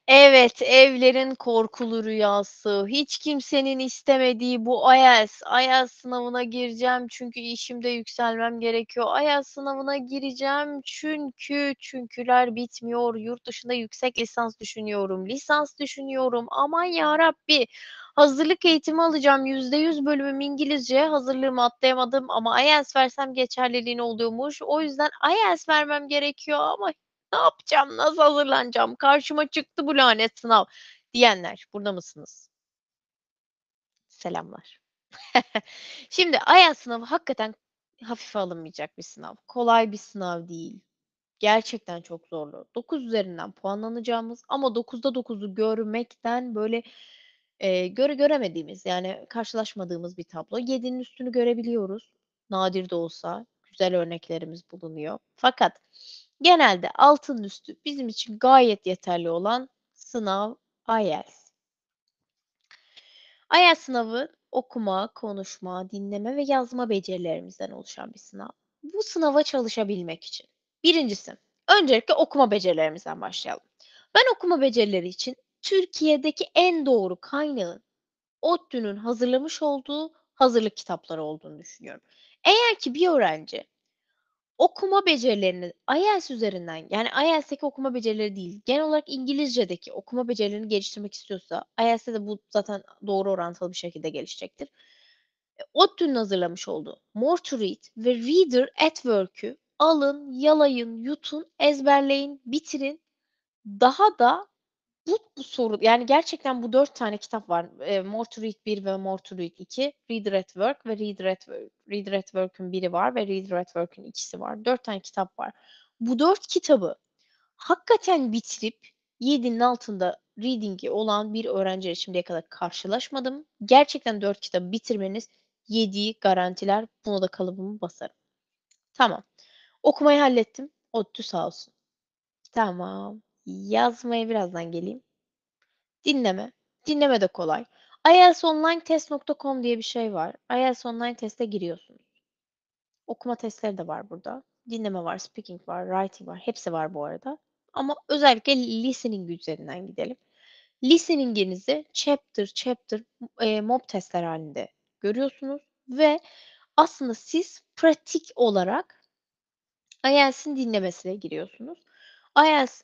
Evet, evlerin korkulu rüyası, hiç kimsenin istemediği bu IELTS. IELTS sınavına gireceğim çünkü işimde yükselmem gerekiyor. IELTS sınavına gireceğim çünkü çünküler bitmiyor. Yurt dışında yüksek lisans düşünüyorum, lisans düşünüyorum. Aman yarabbi! Hazırlık eğitimi alacağım. %100 bölümüm İngilizce. Hazırlığımı atlayamadım ama IELTS versem geçerliliğine oluyormuş. O yüzden IELTS vermem gerekiyor ama ne yapacağım, nasıl hazırlanacağım, karşıma çıktı bu lanet sınav diyenler burada mısınız? Selamlar. Şimdi IELTS sınavı hakikaten hafife alınmayacak bir sınav. Kolay bir sınav değil. Gerçekten çok zorlu. 9 üzerinden puanlanacağımız ama 9'da 9'u görmekten böyle, göremediğimiz, yani karşılaşmadığımız bir tablo. 7'nin üstünü görebiliyoruz. Nadir de olsa güzel örneklerimiz bulunuyor. Fakat genelde 6'nın üstü bizim için gayet yeterli olan sınav IELTS. IELTS sınavı okuma, konuşma, dinleme ve yazma becerilerimizden oluşan bir sınav. Bu sınava çalışabilmek için birincisi, öncelikle okuma becerilerimizden başlayalım. Ben okuma becerileri için Türkiye'deki en doğru kaynağın ODTÜ'nün hazırlamış olduğu hazırlık kitapları olduğunu düşünüyorum. Eğer ki bir öğrenci okuma becerilerini IELTS üzerinden, yani IELTS'teki okuma becerileri değil, genel olarak İngilizce'deki okuma becerilerini geliştirmek istiyorsa, IELTS'te de bu zaten doğru orantılı bir şekilde gelişecektir. ODTÜ'nün hazırlamış olduğu More to Read ve Reader at Work'ü alın, yalayın, yutun, ezberleyin, bitirin. Daha da bu soru, yani gerçekten bu 4 tane kitap var. More to Read 1 ve More to Read 2, Reader at Work ve Reader at Work'ün biri var ve Reader at Work'ün ikisi var. 4 tane kitap var. Bu 4 kitabı hakikaten bitirip 7'nin altında reading'i olan bir öğrenciyle şimdiye kadar karşılaşmadım. Gerçekten 4 kitabı bitirmeniz 7'yi garantiler. Buna da kalıbımı basarım. Tamam. Okumayı hallettim. ODTÜ sağ olsun. Tamam. Yazmaya birazdan geleyim. Dinleme. Dinleme de kolay. IELTSonlinetest.com diye bir şey var. IELTS Online Test'e giriyorsunuz. Okuma testleri de var burada. Dinleme var, speaking var, writing var. Hepsi var bu arada. Ama özellikle listening üzerinden gidelim. Listening'inizi chapter chapter, mock testler halinde görüyorsunuz ve aslında siz pratik olarak IELTS'in dinlemesine giriyorsunuz. IELTS,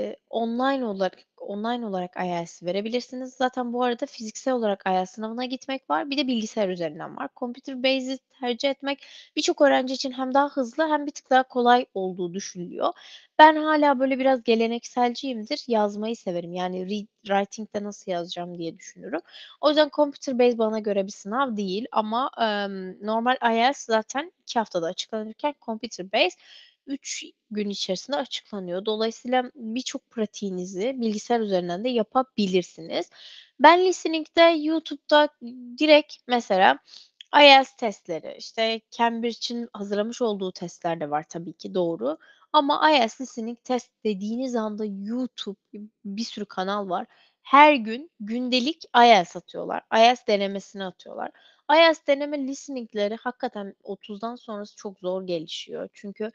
online olarak IELTS verebilirsiniz. Zaten bu arada fiziksel olarak IELTS sınavına gitmek var. Bir de bilgisayar üzerinden var. Computer based tercih etmek birçok öğrenci için hem daha hızlı hem bir tık daha kolay olduğu düşünülüyor. Ben hâlâ böyle biraz gelenekselciyimdir. Yazmayı severim. Yani writing'de nasıl yazacağım diye düşünürüm. O yüzden computer based bana göre bir sınav değil ama, normal IELTS zaten 2 haftada açıklanırken computer based 3 gün içerisinde açıklanıyor. Dolayısıyla birçok pratiğinizi bilgisayar üzerinden de yapabilirsiniz. Ben listening'de YouTube'da direkt mesela IELTS testleri, işte Cambridge'in hazırlamış olduğu testler de var tabii ki, doğru. Ama IELTS listening test dediğiniz anda YouTube, bir sürü kanal var. Her gün gündelik IELTS atıyorlar. IELTS denemesini atıyorlar. IELTS deneme listening'leri hakikaten 30'dan sonrası çok zor gelişiyor. Çünkü,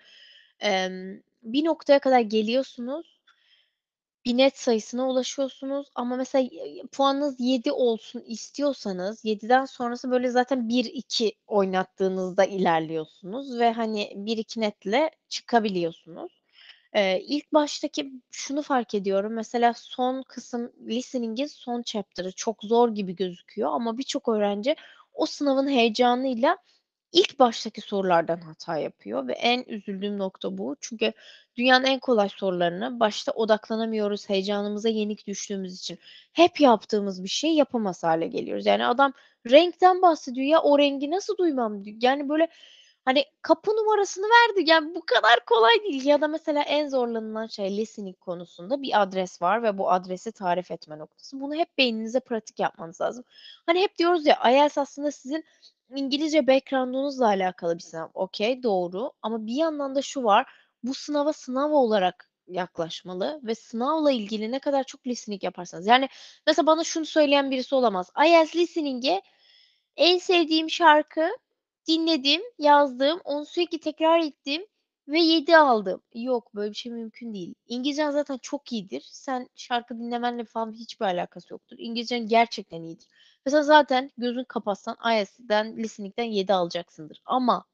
bir noktaya kadar geliyorsunuz, bir net sayısına ulaşıyorsunuz ama mesela, puanınız 7 olsun istiyorsanız 7'den sonrası böyle zaten 1-2 oynattığınızda ilerliyorsunuz ve hani 1-2 netle çıkabiliyorsunuz. İlk baştaki şunu fark ediyorum, mesela son kısım listening'in son chapter'ı çok zor gibi gözüküyor ama birçok öğrenci o sınavın heyecanıyla İlk baştaki sorulardan hata yapıyor ve en üzüldüğüm nokta bu. Çünkü dünyanın en kolay sorularını başta odaklanamıyoruz, heyecanımıza yenik düştüğümüz için hep yaptığımız bir şeyi yapamaz hâle geliyoruz. Yani adam renkten bahsediyor. Ya o rengi nasıl duymam? Yani böyle, hani, kapı numarasını verdi. Yani bu kadar kolay değil ya da mesela en zorlanılan şey listening konusunda bir adres var ve bu adresi tarif etme noktası. Bunu hep beyninize pratik yapmanız lazım. Hani hep diyoruz ya IELTS aslında sizin İngilizce background'unuzla alakalı bir sınav. Okay, doğru ama bir yandan da şu var, bu sınava sınav olarak yaklaşmalı ve sınavla ilgili ne kadar çok listening yaparsanız. Yani mesela bana şunu söyleyen birisi olamaz. IELTS listening'e en sevdiğim şarkı, dinlediğim, yazdığım, onu sürekli tekrar ettiğim ve 7 aldım. Yok, böyle bir şey mümkün değil. İngilizcen zaten çok iyidir. Sen şarkı dinlemenle falan hiçbir alakası yoktur. İngilizcen gerçekten iyidir. Mesela zaten gözün kapatsan IELTS'den, listening'den 7 alacaksındır. Ama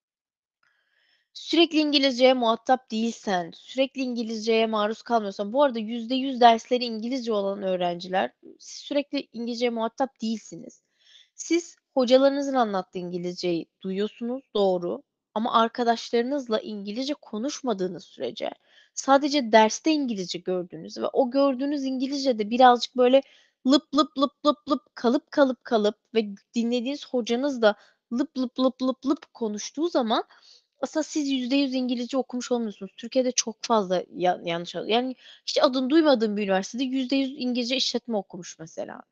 sürekli İngilizceye muhatap değilsen, sürekli İngilizceye maruz kalmıyorsan, bu arada %100 dersleri İngilizce olan öğrenciler, siz sürekli İngilizceye muhatap değilsiniz. Siz hocalarınızın anlattığı İngilizceyi duyuyorsunuz, doğru. Ama arkadaşlarınızla İngilizce konuşmadığınız sürece, sadece derste İngilizce gördüğünüz ve o gördüğünüz İngilizce de birazcık böyle lıp lıp lıp lıp lıp, kalıp ve dinlediğiniz hocanız da lıp lıp lıp lıp lıp konuştuğu zaman aslında siz %100 İngilizce okumuş olmuyorsunuz. Türkiye'de çok fazla yanlış yani hiç adını duymadığım bir üniversitede %100 İngilizce işletme okumuş mesela.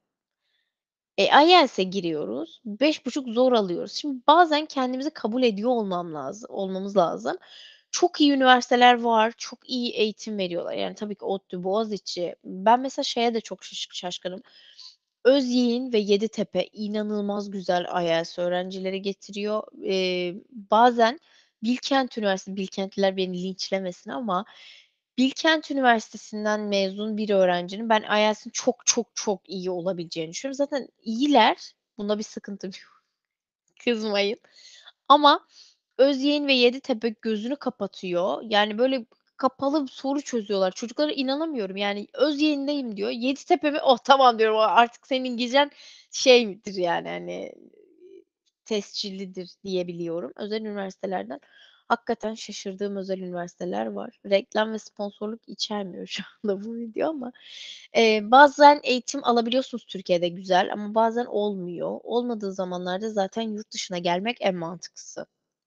IELTS'e giriyoruz. 5,5 zor alıyoruz. Şimdi bazen kendimizi kabul ediyor olmamız lazım. Çok iyi üniversiteler var, çok iyi eğitim veriyorlar. Yani tabii ki ODTÜ, Boğaziçi. Ben mesela şeye de çok şaşkınım. Özyeğin ve Yeditepe inanılmaz güzel IELTS öğrencileri getiriyor. Bazen Bilkentliler beni linçlemesin ama Bilkent Üniversitesi'nden mezun bir öğrencinin ben IELTS'in çok çok çok iyi olabileceğini düşünüyorum. Zaten iyiler. Bunda bir sıkıntım yok. Kızmayın. Ama Özyeğin ve Yeditepe gözünü kapatıyor. Yani böyle kapalı soru çözüyorlar. Çocuklara inanamıyorum. Yani Özyeğin'deyim diyor. Yeditepe mi? Oh tamam diyorum. Artık senin İngilizcen şey midir yani hani tescillidir diyebiliyorum. Özel üniversitelerden hakikaten şaşırdığım özel üniversiteler var. Reklam ve sponsorluk içermiyor şu anda bu video ama bazen eğitim alabiliyorsunuz Türkiye'de güzel ama bazen olmuyor. Olmadığı zamanlarda zaten yurt dışına gelmek en mantıklısı.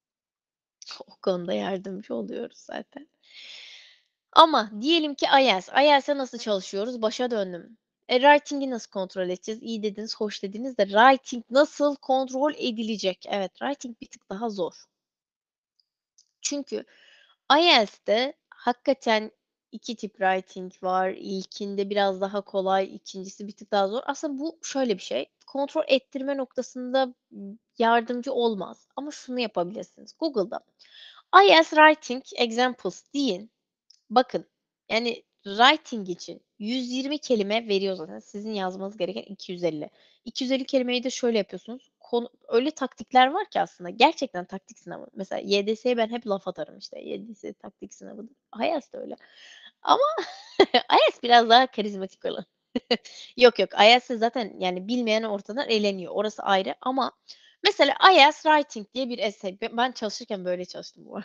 O konuda yardımcı oluyoruz zaten. Ama diyelim ki IELTS. IELTS'e nasıl çalışıyoruz? Başa döndüm. Writing'i nasıl kontrol edeceğiz? İyi dediniz, hoş dediniz de writing nasıl kontrol edilecek? Evet, writing bir tık daha zor. Çünkü IELTS'te hakikaten 2 tip writing var. İlkinde biraz daha kolay, ikincisi bir tık daha zor. Aslında bu şöyle bir şey, kontrol ettirme noktasında yardımcı olmaz ama şunu yapabilirsiniz. Google'da IELTS Writing Examples deyin. Bakın, yani writing için 120 kelime veriyor zaten. Sizin yazmanız gereken 250. 250 kelimeyi de şöyle yapıyorsunuz. Öyle taktikler var ki aslında gerçekten taktik sınavı. Mesela YDS'ye ben hep laf atarım işte. YDS taktik sınavıdır. IELTS de öyle. Ama IELTS biraz daha karizmatik olan. Yok yok IELTS'te zaten yani bilmeyen ortadan eleniyor. Orası ayrı ama mesela IELTS Writing diye bir essay. Ben çalışırken böyle çalıştım bu arada.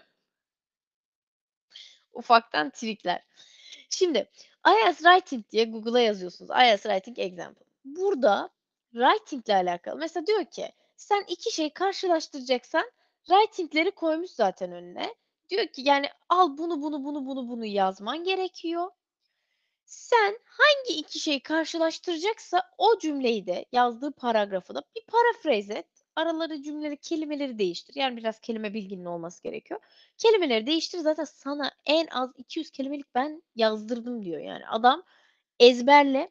Ufaktan trikler. Şimdi IELTS Writing diye Google'a yazıyorsunuz. IELTS Writing Example. Burada writing ile alakalı mesela diyor ki sen 2 şeyi karşılaştıracaksan writing'leri koymuş zaten önüne. Diyor ki yani al bunu yazman gerekiyor. Sen hangi 2 şeyi karşılaştıracaksa o cümleyi de yazdığı paragrafı da bir paraphrase et. Araları cümleleri, kelimeleri değiştir. Yani biraz kelime bilginin olması gerekiyor. Kelimeleri değiştir zaten sana en az 200 kelimelik ben yazdırdım diyor yani. Adam ezberle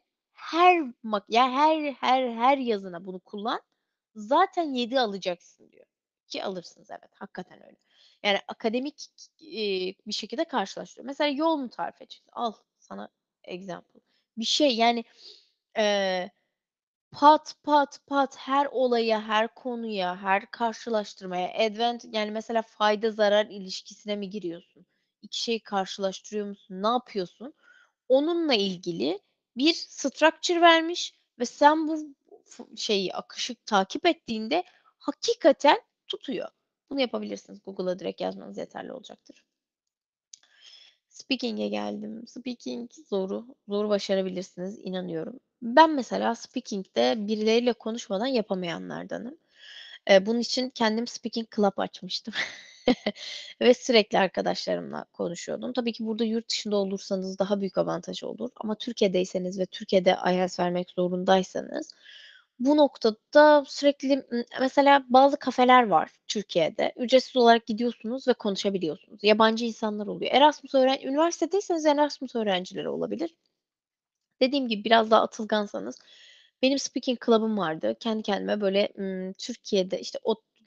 her yazına bunu kullan. Zaten 7 alacaksın diyor. Ki alırsınız evet hakikaten öyle. Yani akademik bir şekilde karşılaştırıyor. Mesela yol mu tarif edeceksin? Al sana example. Bir şey yani eee, pat pat pat her olaya, her konuya, her karşılaştırmaya yani mesela fayda zarar ilişkisine mi giriyorsun? İki şeyi karşılaştırıyor musun? Ne yapıyorsun? Onunla ilgili bir structure vermiş ve sen bu şeyi, akışı takip ettiğinde hakikaten tutuyor. Bunu yapabilirsiniz. Google'a direkt yazmanız yeterli olacaktır. Speaking'e geldim. Speaking zoru başarabilirsiniz, inanıyorum. Ben mesela speaking'de birileriyle konuşmadan yapamayanlardanım. Bunun için kendim speaking club açmıştım ve sürekli arkadaşlarımla konuşuyordum. Tabii ki burada yurt dışında olursanız daha büyük avantaj olur ama Türkiye'deyseniz ve Türkiye'de IELTS vermek zorundaysanız bu noktada sürekli mesela bazı kafeler var Türkiye'de. Ücretsiz olarak gidiyorsunuz ve konuşabiliyorsunuz. Yabancı insanlar oluyor. Üniversitedeyseniz Erasmus öğrencileri olabilir. Dediğim gibi biraz daha atılgansanız benim speaking club'ım vardı. Kendi kendime böyle Türkiye'de işte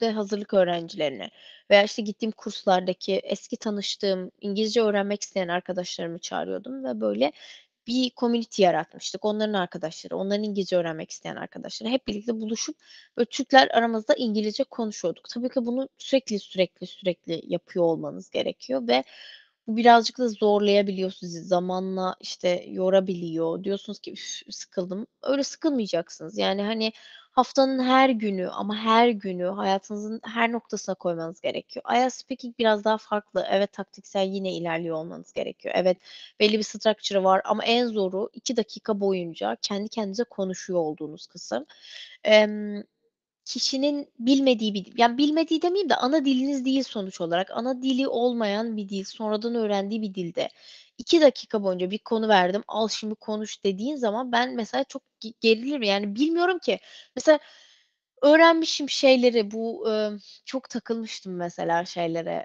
ODTÜ'de hazırlık öğrencilerini veya, işte, gittiğim kurslardaki eski tanıştığım, İngilizce öğrenmek isteyen arkadaşlarımı çağırıyordum ve böyle bir community yaratmıştık. Onların arkadaşları, onların İngilizce öğrenmek isteyen arkadaşları hep birlikte buluşup böyle Türkler aramızda İngilizce konuşuyorduk. Tabii ki bunu sürekli yapıyor olmanız gerekiyor ve bu birazcık da zorlayabiliyor sizi. Zamanla, işte, yorabiliyor. Diyorsunuz ki, "Üf, sıkıldım." Öyle sıkılmayacaksınız. Yani, hani, haftanın her günü ama her günü hayatınızın her noktasına koymanız gerekiyor. IELTS Speaking biraz daha farklı. Evet, taktiksel yine ilerliyor olmanız gerekiyor. Evet, belli bir structure'ı var ama en zoru 2 dakika boyunca kendi kendinize konuşuyor olduğunuz kısım. Emm Kişinin bilmediği bir dil, yani, bilmediği demeyeyim de ana diliniz değil sonuç olarak. Ana dili olmayan bir dil, sonradan öğrendiği bir dilde 2 dakika boyunca bir konu verdim, "Al şimdi konuş." dediğin zaman ben mesela çok gerilirim. Yani, bilmiyorum ki. Mesela öğrenmişim şeyleri, bu, çok takılmıştım mesela şeylere.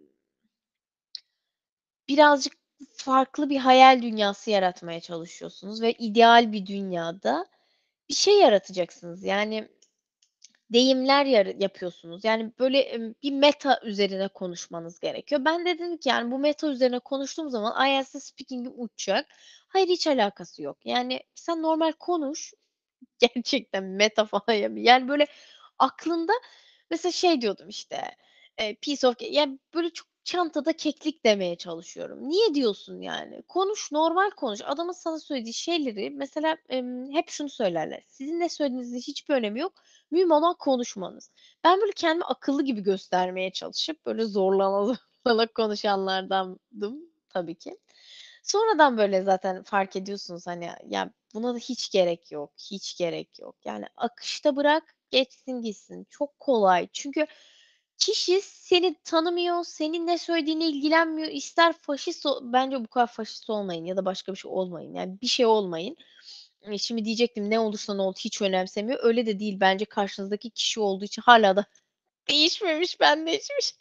Birazcık farklı bir hayal dünyası yaratmaya çalışıyorsunuz ve ideal bir dünyada bir şey yaratacaksınız. Yani deyimler yapıyorsunuz. Yani, böyle, bir meta üzerine konuşmanız gerekiyor. Ben de dedim ki, yani, bu meta üzerine konuştuğum zaman IELTS'te speaking'im uçacak. Hayır, hiç alakası yok. Yani, sen normal konuş, gerçekten meta falan yani, böyle, aklında mesela şey diyordum, işte, piece of yani, böyle, çok çantada keklik demeye çalışıyorum. Niye diyorsun yani? Konuş, normal konuş. Adamın sana söylediği şeyleri mesela, hep şunu söylerler: "Sizin ne söylediğinizin hiçbir önemi yok. Mühim olan konuşmanız." Ben, böyle, kendimi akıllı gibi göstermeye çalışıp, böyle, zorlana zorlana konuşanlardandım tabii ki. Sonradan, böyle, zaten fark ediyorsunuz, hani, ya, buna da hiç gerek yok, hiç gerek yok. Yani akışta bırak, geçsin gitsin. Çok kolay. Çünkü kişi seni tanımıyor, senin ne söylediğine ilgilenmiyor. İster faşist bence bu kadar faşist olmayın ya da başka bir şey olmayın. Yani bir şey olmayın. Şimdi diyecektim, ne olursan ol hiç önemsemiyor. Öyle de değil. Bence karşınızdaki kişi olduğu için hâlâ da değişmemiş, ben değişmişim.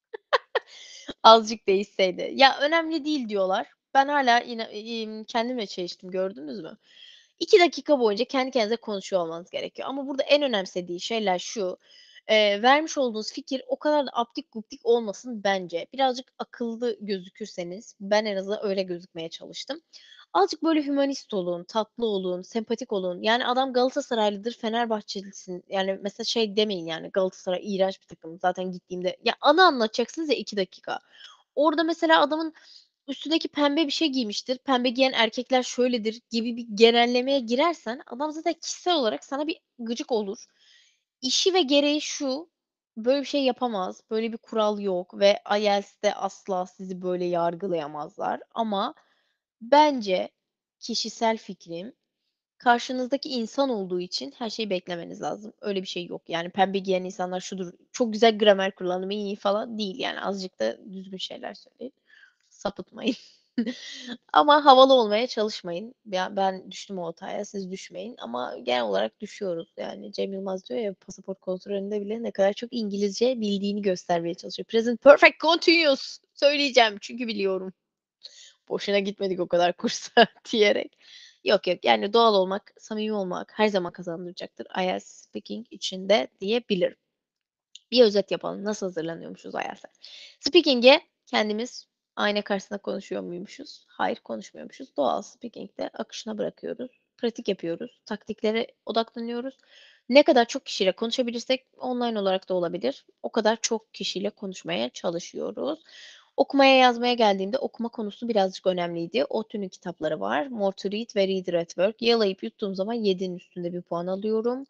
Azıcık değişseydi. Ya, önemli değil diyorlar. Ben hâlâ kendimle çeliştim, gördünüz mü? 2 dakika boyunca kendi kendinize konuşuyor olmanız gerekiyor ama burada en önemsediği şeyler şu: vermiş olduğunuz fikir o kadar da aptik guptik olmasın bence. Birazcık akıllı gözükürseniz, ben en azından öyle gözükmeye çalıştım. Azıcık böyle hümanist olun, tatlı olun, sempatik olun. Yani adam Galatasaraylıdır, Fenerbahçelisin. Yani mesela şey demeyin yani, Galatasaray iğrenç bir takım. Zaten gittiğimde ya anı anlatacaksınız ya 2 dakika. Orada mesela adamın üstündeki pembe bir şey giymiştir. Pembe giyen erkekler şöyledir gibi bir genellemeye girersen adam zaten kişisel olarak sana bir gıcık olur. İşi ve gereği şu: böyle bir şey yapamaz, böyle bir kural yok ve IELTS'te asla sizi böyle yargılayamazlar ama bence kişisel fikrim, karşınızdaki insan olduğu için her şeyi beklemeniz lazım. Öyle bir şey yok. Yani pembe giyen insanlar şudur, çok güzel gramer kullandım, iyi falan değil yani. Azıcık da düzgün şeyler söyleyin. Sapıtmayın. Ama havalı olmaya çalışmayın. Ya, ben düştüm o hataya, siz düşmeyin ama genel olarak düşüyoruz. Yani Cem Yılmaz diyor ya, pasaport kontrolünde bile ne kadar çok İngilizce bildiğini göstermeye çalışıyor. Present perfect continuous söyleyeceğim çünkü biliyorum. Boşuna gitmedik o kadar kursa diyerek. Yok, yok, yani doğal olmak, samimi olmak her zaman kazandıracaktır IELTS speaking için de diyebilirim. Bir özet yapalım. Nasıl hazırlanıyormuşuz IELTS'e? Speaking'e kendimiz ayna karşısında konuşuyor muymuşuz? Hayır, konuşmuyormuşuz. Doğal speaking'de akışına bırakıyoruz. Pratik yapıyoruz. Taktiklere odaklanıyoruz. Ne kadar çok kişiyle konuşabilirsek online olarak da olabilir. O kadar çok kişiyle konuşmaya çalışıyoruz. Okumaya yazmaya geldiğimde okuma konusu birazcık önemliydi. ODTÜ'nün kitapları var. More to Read ve Reader at Work. Yalayıp yuttuğum zaman 7'nin üstünde bir puan alıyorum.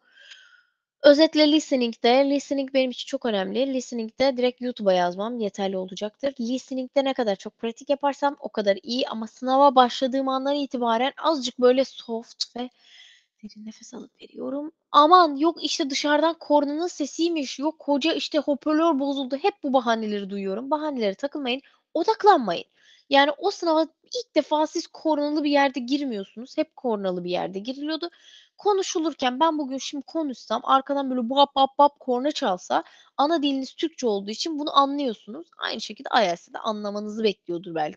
Özetle listening benim için çok önemli. Listening'de direkt YouTube'a yazmam yeterli olacaktır. Listening'de ne kadar çok pratik yaparsam o kadar iyi ama sınava başladığım andan itibaren azıcık böyle soft ve derin nefes alıp veriyorum. Aman yok işte dışarıdan kornanın sesiymiş, yok hoca işte hoparlör bozuldu. Hep bu bahaneleri duyuyorum. Bahanelere takılmayın, odaklanmayın. Yani o sınava ilk defa siz kornalı bir yerde girmiyorsunuz. Hep kornalı bir yerde giriliyordu. Konuşulurken ben bugün şimdi konuşsam arkadan böyle bap bap bap korna çalsa ana diliniz Türkçe olduğu için bunu anlıyorsunuz. Aynı şekilde IELTS'te de anlamanızı bekliyordur belki.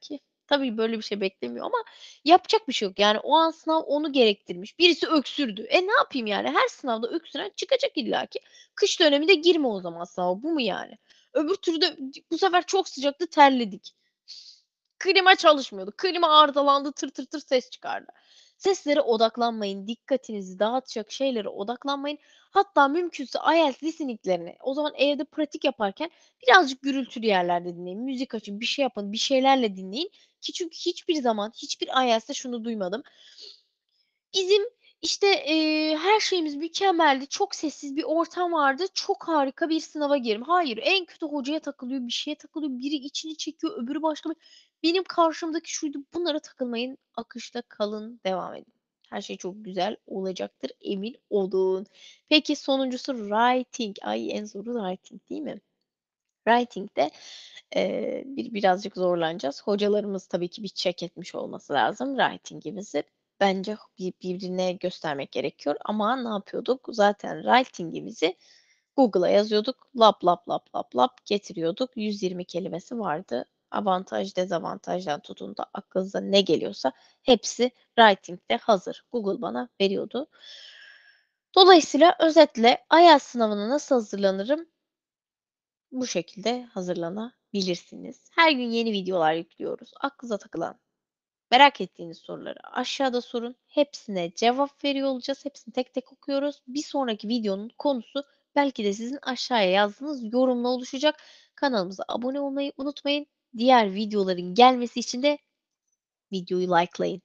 Tabii böyle bir şey beklemiyor ama yapacak bir şey yok. Yani o an sınav onu gerektirmiş. Birisi öksürdü. Ne yapayım yani? Her sınavda öksüren çıkacak illaki. Kış döneminde girme o zaman sınava. Bu mu yani? Öbür türlü de bu sefer çok sıcaktı, terledik. Klima çalışmıyordu. Klima arızalandı, tır tır tır ses çıkardı. Seslere odaklanmayın, dikkatinizi dağıtacak şeylere odaklanmayın. Hatta mümkünse IELTS listening'lerini o zaman evde pratik yaparken birazcık gürültülü yerlerde dinleyin. Müzik açın, bir şey yapın, bir şeylerle dinleyin ki çünkü hiçbir zaman hiçbir IELTS'te şunu duymadım. Bizim, işte, her şeyimiz mükemmeldi, çok sessiz bir ortam vardı, çok harika bir sınava girdim. Hayır, en kötü hocaya takılıyor, bir şeye takılıyor, biri içini çekiyor, öbürü başka bir benim karşımdaki şuydu, bunlara takılmayın, akışta kalın, devam edin. Her şey çok güzel olacaktır, emin olun. Peki sonuncusu writing. Ay, en zoru writing değil mi? Writing'de, birazcık zorlanacağız. Hocalarımız tabii ki bir check etmiş olması lazım writing'imizi. Bence birbirine göstermek gerekiyor ama ne yapıyorduk? Zaten writing'imizi Google'a yazıyorduk. Lap lap lap lap lap getiriyorduk. 120 kelimesi vardı. Avantaj, dezavantajdan tutun da aklınıza ne geliyorsa hepsi writing'de hazır. Google bana veriyordu. Dolayısıyla özetle IELTS sınavına nasıl hazırlanırım? Bu şekilde hazırlanabilirsiniz. Her gün yeni videolar yüklüyoruz. Aklınıza takılan, merak ettiğiniz soruları aşağıda sorun. Hepsine cevap veriyor olacağız. Hepsini tek tek okuyoruz. Bir sonraki videonun konusu belki de sizin aşağıya yazdığınız yorumla oluşacak. Kanalımıza abone olmayı unutmayın. Diğer videoların gelmesi için de videoyu likelayın.